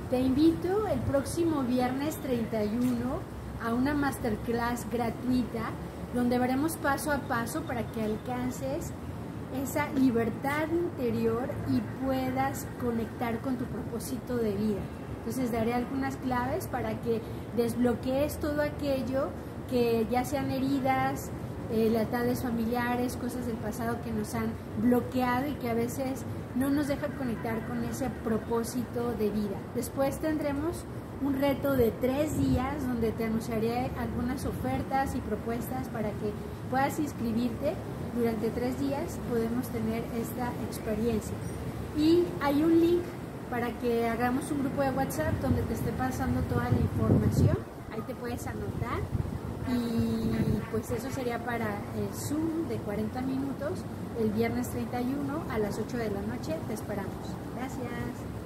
Te invito el próximo viernes 31 a una masterclass gratuita donde veremos paso a paso para que alcances esa libertad interior y puedas conectar con tu propósito de vida. Entonces daré algunas claves para que desbloquees todo aquello que ya sean heridas, lealtades familiares, cosas del pasado que nos han bloqueado y que a veces no nos dejan conectar con ese propósito de vida. Después tendremos un reto de 3 días donde te anunciaré algunas ofertas y propuestas para que puedas inscribirte. Durante 3 días podemos tener esta experiencia. Y hay un link para que hagamos un grupo de WhatsApp donde te esté pasando toda la información. Ahí te puedes anotar. Y pues eso sería para el Zoom de 40 minutos el viernes 31 a las 8 de la noche. Te esperamos. Gracias.